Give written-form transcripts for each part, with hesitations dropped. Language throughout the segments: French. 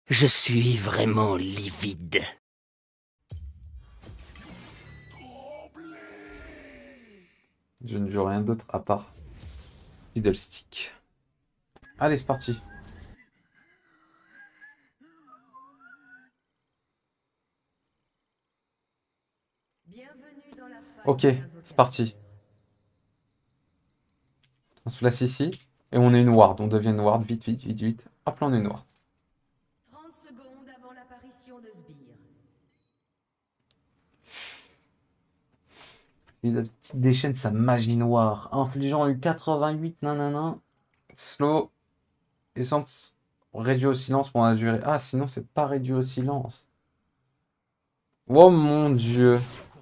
Je suis vraiment livide. Je ne joue rien d'autre à part Fiddlestick. Allez, c'est parti. Ok, c'est parti. On se place ici. Et on est une ward. On devient une ward. Vite, vite, vite, vite. Hop là, on est une ward. 30 secondes avant l'apparition de Sbire. Il déchaîne sa magie noire, infligeant une 88 nanana. Slow. Essence réduit au silence pour azurer. Ah, sinon, c'est pas réduit au silence. Oh mon dieu.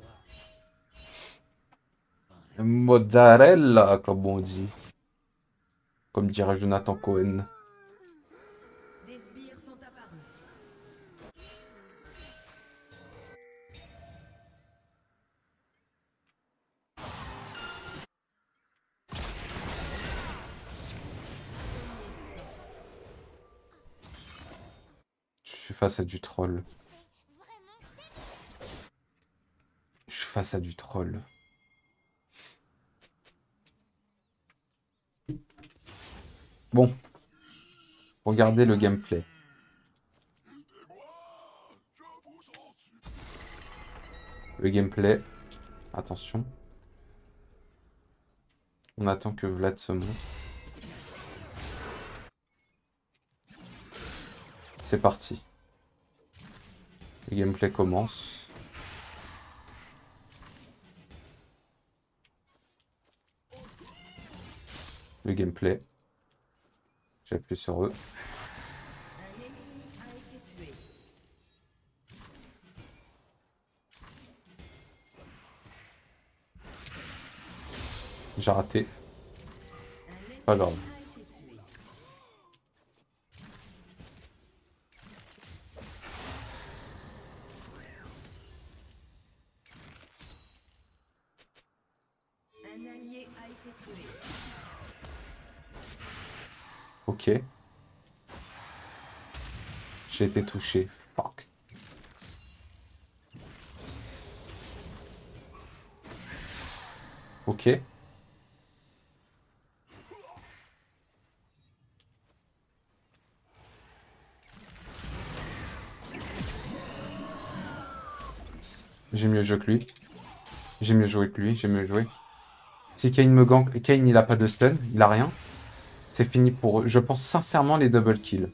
Mozzarella, comme on dit. Comme dirait Jonathan Cohen. Des sbires sont apparus. Je suis face à du troll. Je suis face à du troll. Bon. Regardez le gameplay. Le gameplay. Attention. On attend que Vlad se monte. C'est parti. Le gameplay commence. Le gameplay. J'appuie sur eux. Un ennemi a été tué. J'ai raté. Un ennemi Pas grave. a été tué. Un allié a été tué. Ok. J'ai été touché. Fuck. Ok. J'ai mieux joué que lui. J'ai mieux joué que lui. J'ai mieux joué. Si Kane me gank, Kane il a pas de stun, il a rien. C'est fini pour eux. Je pense sincèrement les double kills.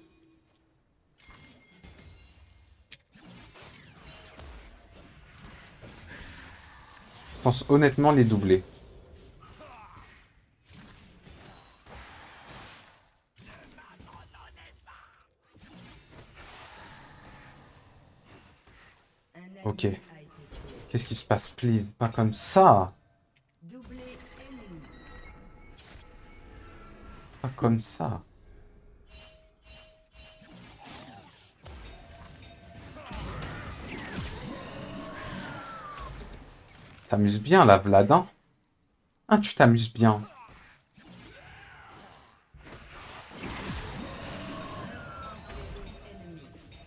Je pense honnêtement les doubler. Un allié Ok. a été tué. Qu'est-ce qui se passe, please? Pas comme ça. Doublé ennemi. Pas comme ça. T'amuses bien là, Vlad, hein? Ah, tu t'amuses bien. Ennemi.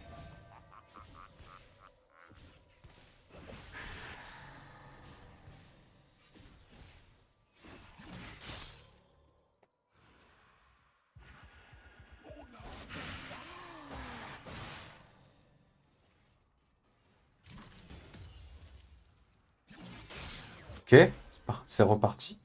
Ok, c'est reparti.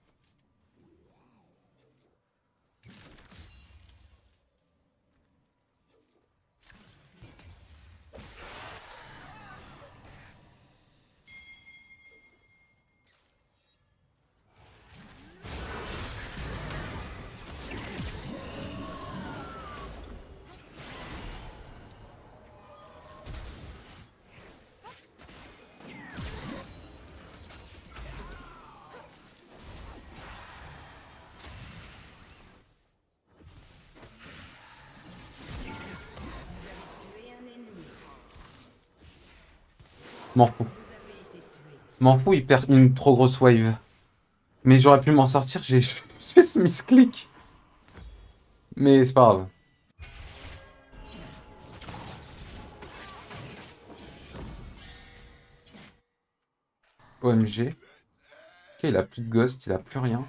Tué un ennemi. M'en fous. Vous avez été tué. M'en fous, il perd une trop grosse wave. Mais j'aurais pu m'en sortir, j'ai fait ce misclick. Mais c'est pas grave. OMG. Ok, il a plus de ghost, il a plus rien.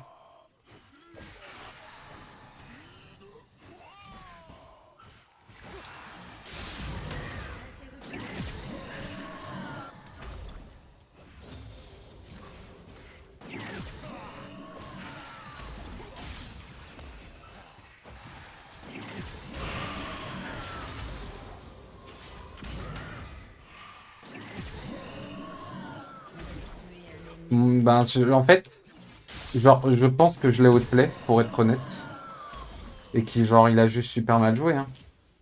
Ben, en fait, genre, je pense que je l'ai outplay, pour être honnête. Et qui, genre, il a juste super mal joué, hein.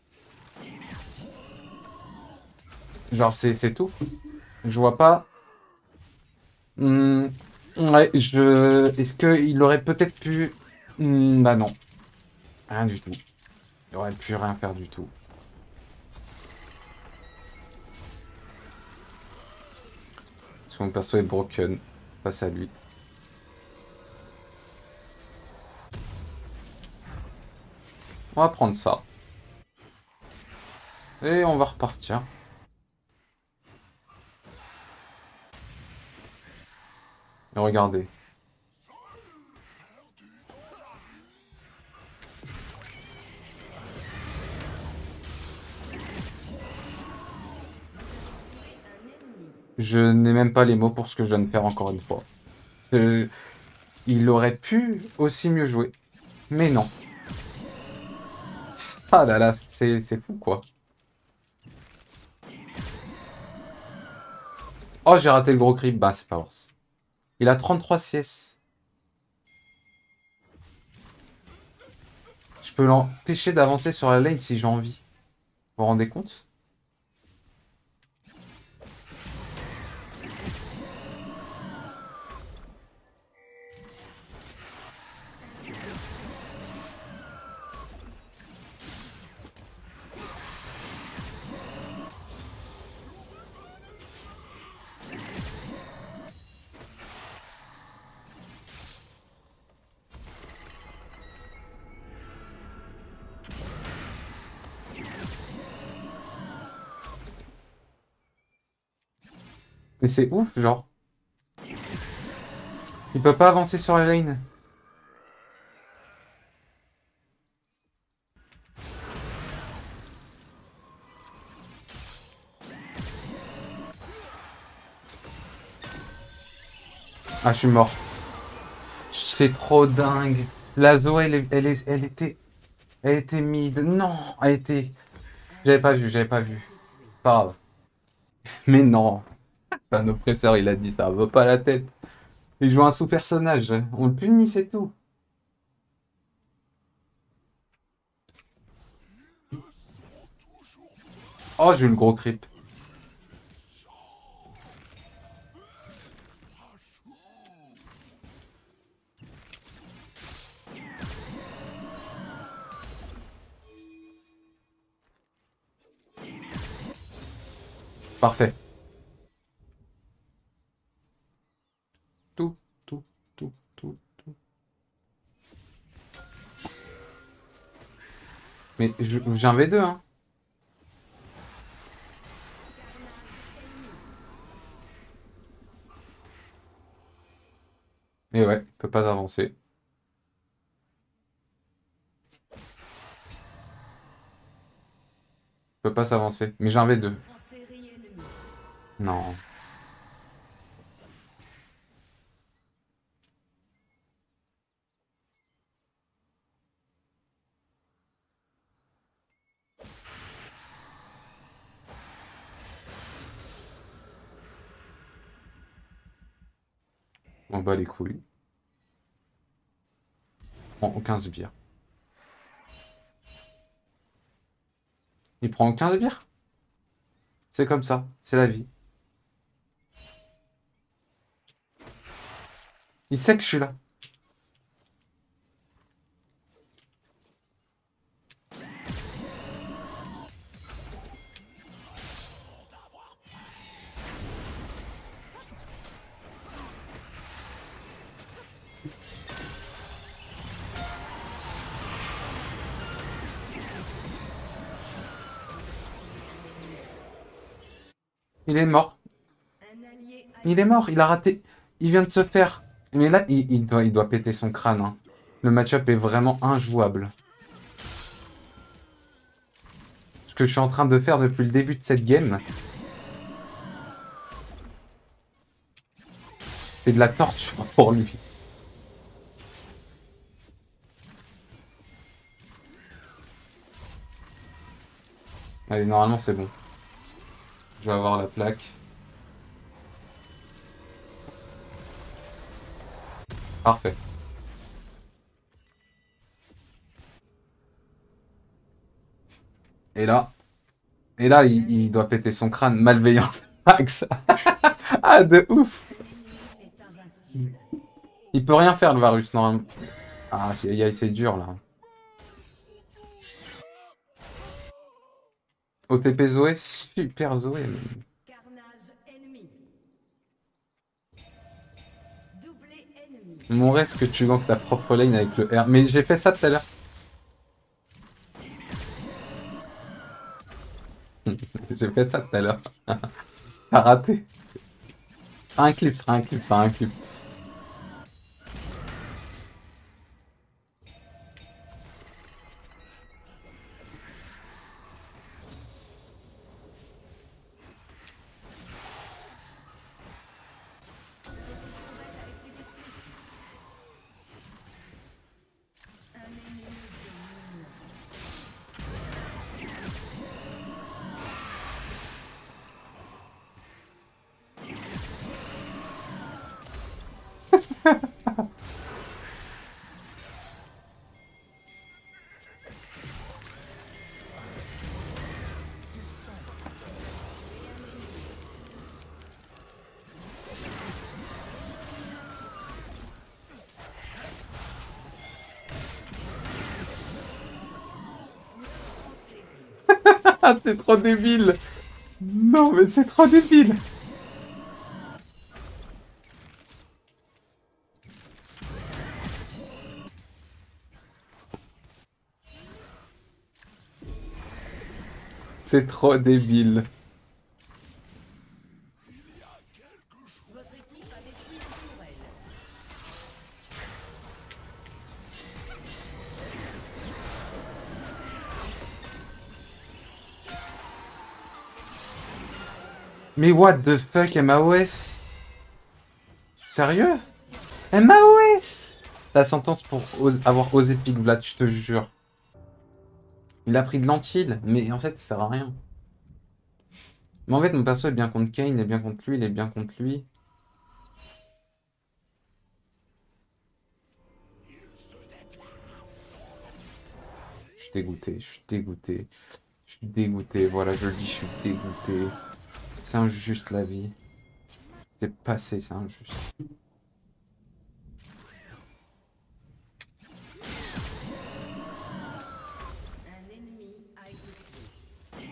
Genre, c'est tout. Je vois pas. Ouais, Est-ce qu'il aurait peut-être pu. Bah non. Rien du tout. Il aurait pu rien faire du tout. Parce que mon perso est broken face à lui. On va prendre ça. Et on va repartir. Et regardez. Je n'ai même pas les mots pour ce que je viens de faire encore une fois. Euh, Il aurait pu aussi mieux jouer. Mais non. Ah là là, c'est fou quoi. Oh, j'ai raté le gros creep. Bah, c'est pas grave. Il a 33 CS. Je peux l'empêcher d'avancer sur la lane si j'ai envie. Vous vous rendez compte? Mais c'est ouf, genre. Il peut pas avancer sur la lane. Ah, je suis mort. C'est trop dingue. La Zoé, elle était mid. Non, elle était. J'avais pas vu, j'avais pas vu. Pas grave. Mais non. Un oppresseur, il a dit ça, va pas la tête. Il joue un sous-personnage. On le punit, c'est tout. Oh, j'ai eu le gros creep. Parfait. Tout, tout, tout, tout, tout. Mais j'ai un V2, hein. Mais ouais, il peut pas avancer. Il peut pas s'avancer. Mais j'ai un V2. En série ennemie. Non. On bat les couilles. Prend aucun sbire. Il prend aucun sbire. C'est comme ça. C'est la vie. Il sait que je suis là. Il est mort. Un allié a Il est mort, il a raté. Il vient de se faire. Mais là, il doit péter son crâne. Hein. Le match-up est vraiment injouable. Ce que je suis en train de faire depuis le début de cette game, c'est de la torture pour lui. Allez, normalement c'est bon. Je vais avoir la plaque. Parfait. Et là, il doit péter son crâne. Malveillance max. Ah, de ouf. Il peut rien faire le Varus, normalement. Ah, c'est dur là. OTP Zoé, super Zoé. Carnage ennemi. Doublé ennemi. Mon rêve que tu gankes ta propre lane avec le R. Mais j'ai fait ça tout à l'heure. J'ai fait ça tout à l'heure. T'as raté. Un clip, sera un clip, ça un clip. Ah, c'est trop débile. Non, mais c'est trop débile. C'est trop débile. Votre équipe a détruit une tourelle. Mais what the fuck, MAOS? Sérieux? MAOS! La sentence pour avoir osé pick Vlad, je te jure. Il a pris de l'antil, mais en fait, ça sert à rien. Mais en fait, mon perso est bien contre Kane, il est bien contre lui, il est bien contre lui. Je suis dégoûté, je suis dégoûté. Je suis dégoûté, voilà, je le dis, je suis dégoûté. C'est injuste la vie. C'est passé, c'est injuste. Un ennemi a été tué.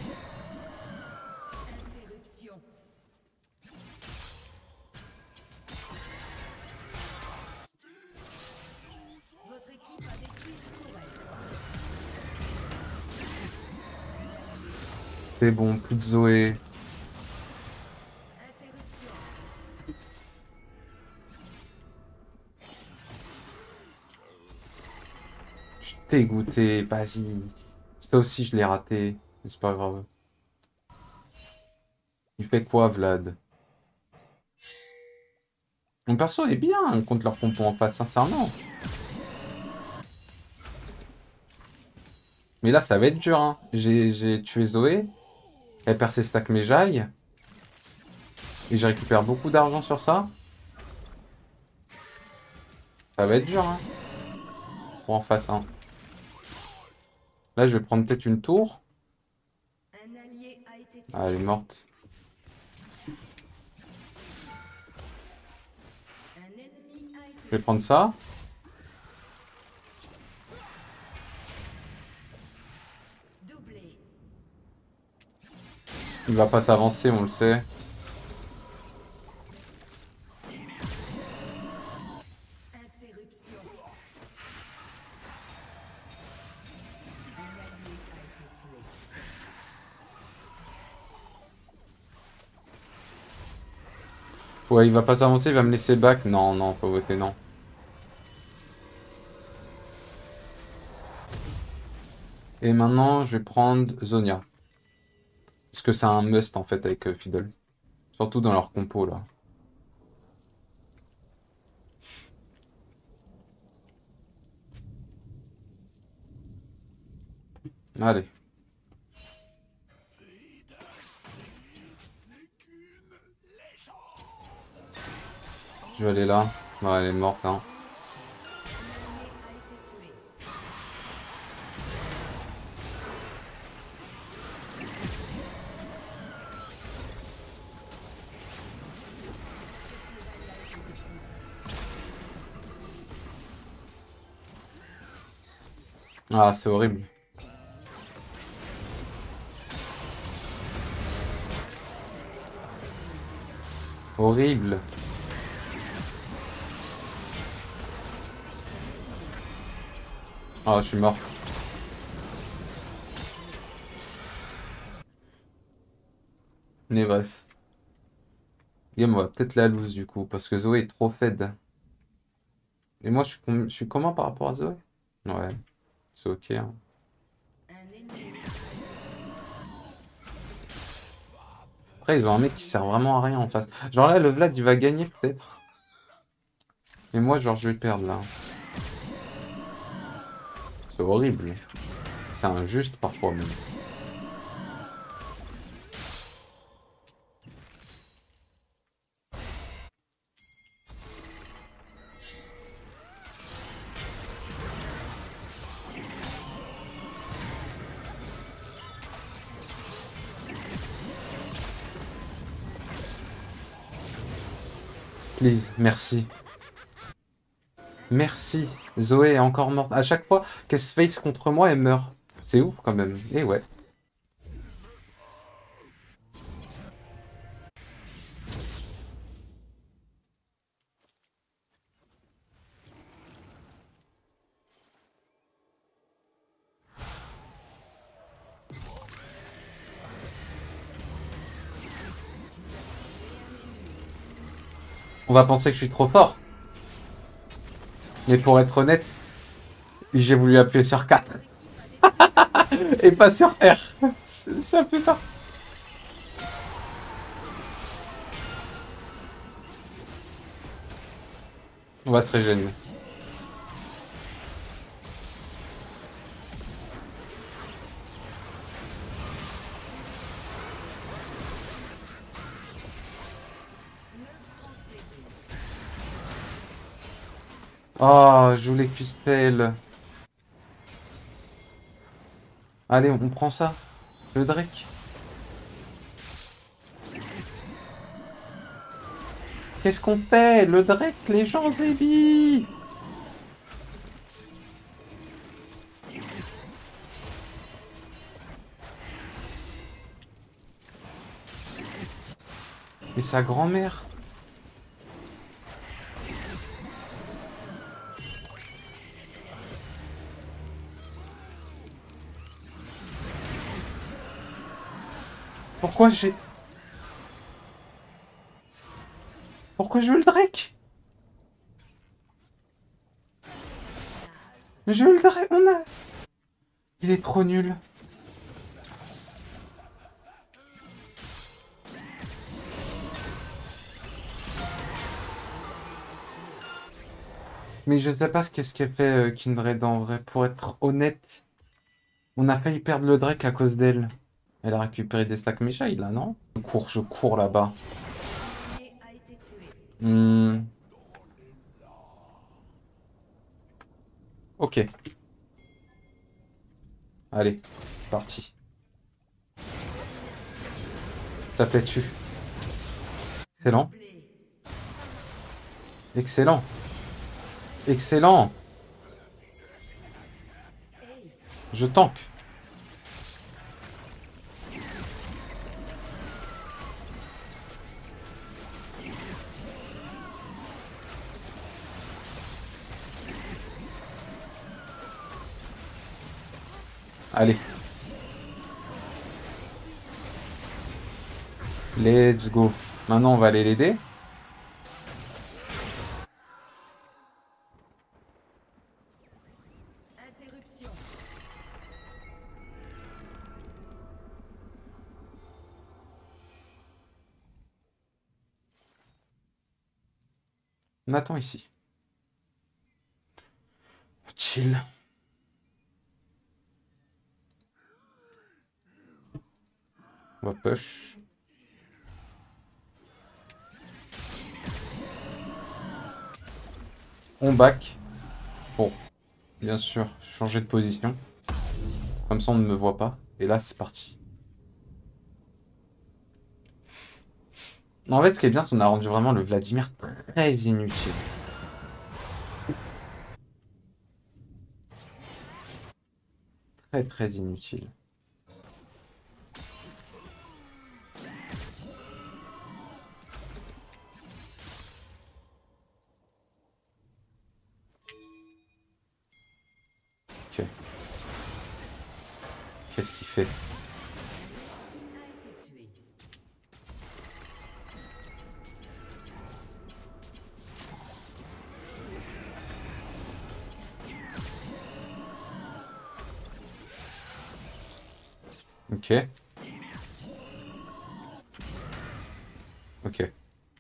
Interruption. Votre équipe a détruit une tourelle. C'est bon, plus de Zoé. Interruption. Je suis dégoûté, vas-y. Ça aussi, je l'ai raté. Mais c'est pas grave. Il fait quoi, Vlad? Mon perso est bien contre leur pompon en face, sincèrement. Mais là, ça va être dur, hein. J'ai tué Zoé. Elle perd ses stacks Méjaille. Et je récupère beaucoup d'argent sur ça. Ça va être dur, hein. Pour en face, hein. Là, je vais prendre peut-être une tour. Un allié a été tué. Ah, elle est morte. Un ennemi a été Je vais prendre ça. doublé. Il va pas s'avancer, on le sait. Interruption. Un allié a été tué. Ouais, il va pas s'avancer, il va me laisser back. Non, non, faut voter non. Et maintenant, je vais prendre Zonia. Parce que c'est un must en fait avec Fiddle. Surtout dans leur compo là. Allez. Je vais aller là. Ouais, elle est morte hein. Ah, c'est horrible. Horrible. Ah, je suis mort. Mais bref. Game, on va peut-être la lose du coup, parce que Zoé est trop fed. Et moi, je suis comment par rapport à Zoé? Ouais, c'est ok. Hein. Après, ils ont un mec qui sert vraiment à rien en face. Genre là, le Vlad, il va gagner peut-être. Mais moi, genre, je vais perdre là. C'est horrible. C'est injuste parfois même. Please, merci. Merci. Zoé est encore morte. À chaque fois qu'elle se face contre moi, elle meurt. C'est ouf quand même. Et ouais. On va penser que je suis trop fort. Mais pour être honnête, j'ai voulu appuyer sur 4. Et pas sur R. J'ai appuyé ça. On va se régénérer. Oh, je voulais Q-Spell. Allez, on prend ça. Le Drake. Qu'est-ce qu'on fait? Le Drake, les gens, Zébi. Mais sa grand-mère. Pourquoi j'ai... Pourquoi je veux le Drake? Je veux le Drake, on a... Il est trop nul. Mais je sais pas ce qu'est-ce qu'elle fait Kindred en vrai. Pour être honnête, on a failli perdre le Drake à cause d'elle. Elle a récupéré des stacks Meshai là, non? Je cours là-bas. Ok. Allez, parti. Ça plaît dessus. Excellent. Excellent. Excellent. Je tank. Allez. Let's go. Maintenant, on va aller l'aider. On attend ici. Chill. On va push. On back. Bon, bien sûr, changer de position. Comme ça, on ne me voit pas. Et là, c'est parti. En fait, ce qui est bien, c'est qu'on a rendu vraiment le Vladimir très inutile. Très, très inutile. Ok. Qu'est-ce qu'il fait? Ok. Ok.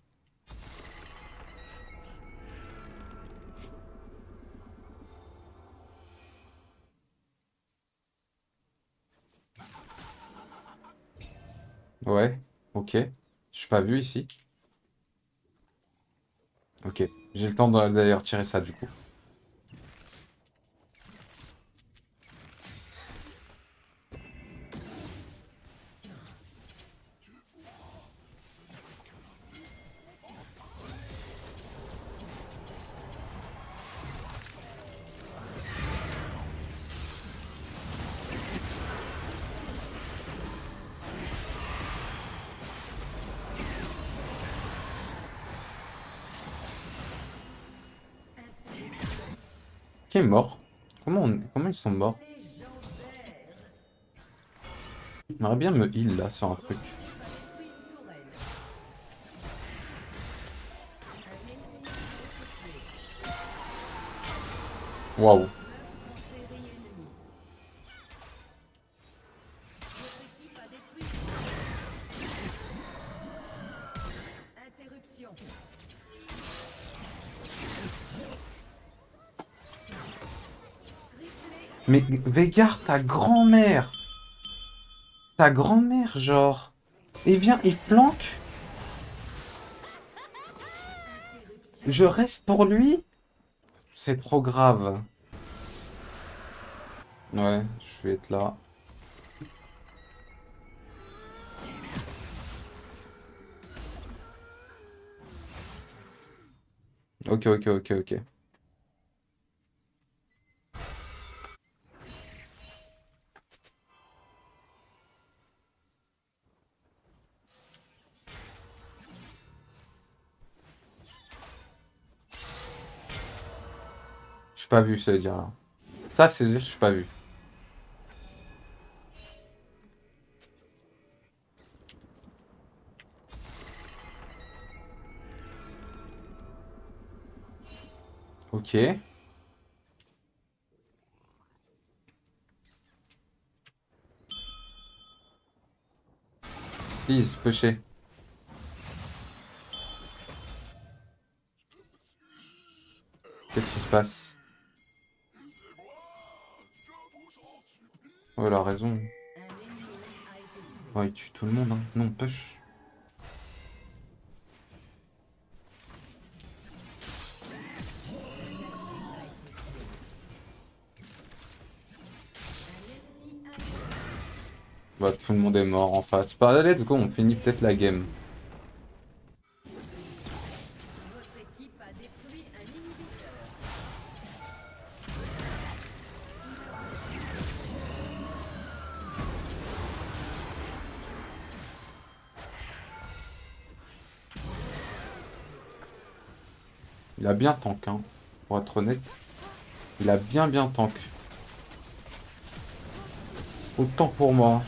Ouais. Ok. Je suis pas vu ici. Ok. J'ai le temps d'aller retirer ça du coup. Qui est mort? Comment ils sont morts? J'aimerais bien me heal là sur un truc. Waouh. Mais Veigar, ta grand-mère! Ta grand-mère, genre. Il vient, il flanque. Je reste pour lui? C'est trop grave. Ouais, je vais être là. Ok, ok, ok, ok. Je suis pas vu, ça veut dire là. Ça, c'est dire que je suis pas vu. Ok. Please, pêcher. Qu'est-ce qui se passe? Oh, elle a raison. Ouais, il tue tout le monde, hein. Non, push. Bah, tout le monde est mort en face. Bah, let's go, on finit peut-être la game. Il a bien tank, hein, pour être honnête. Il a bien tank. Autant pour moi.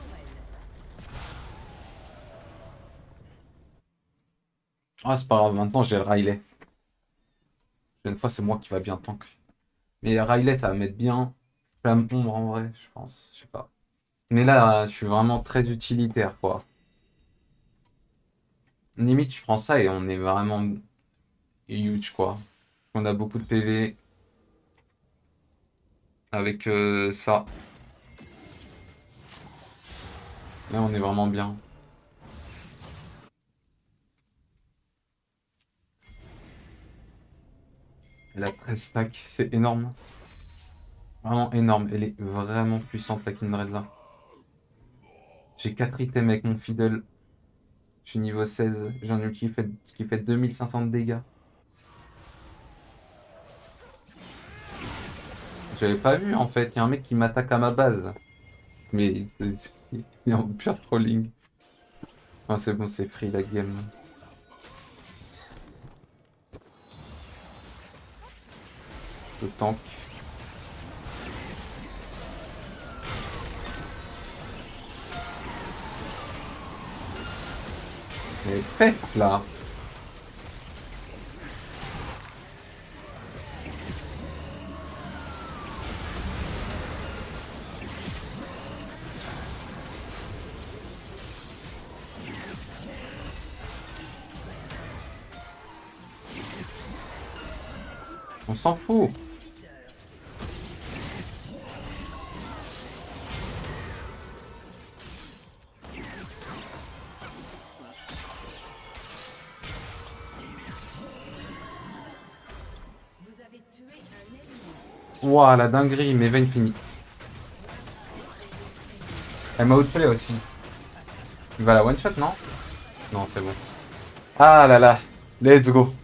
Ah, c'est pas grave, maintenant j'ai le Riley. Une fois, c'est moi qui va bien tank. Mais le Riley, ça va mettre bien. Flamme ombre en vrai, je pense. Je sais pas. Mais là, je suis vraiment très utilitaire, quoi. Limite, je prends ça et on est vraiment huge quoi. On a beaucoup de PV. Avec ça. Là on est vraiment bien. Elle a 13 stacks, c'est énorme. Vraiment énorme, elle est vraiment puissante la Kindred là. J'ai 4 items avec mon Fiddle. Je suis niveau 16, j'ai un ulti qui fait 2500 de dégâts. J'avais pas vu en fait, il y a un mec qui m'attaque à ma base. Mais il est en pure trolling. Ah, c'est bon, c'est free la game. Je tank. Elle est faite là. On s'en fout. Ouah, la dinguerie, mais Vayne fini. Elle m'a outplay aussi. Il va la one shot, non? Non, c'est bon. Ah là là, let's go.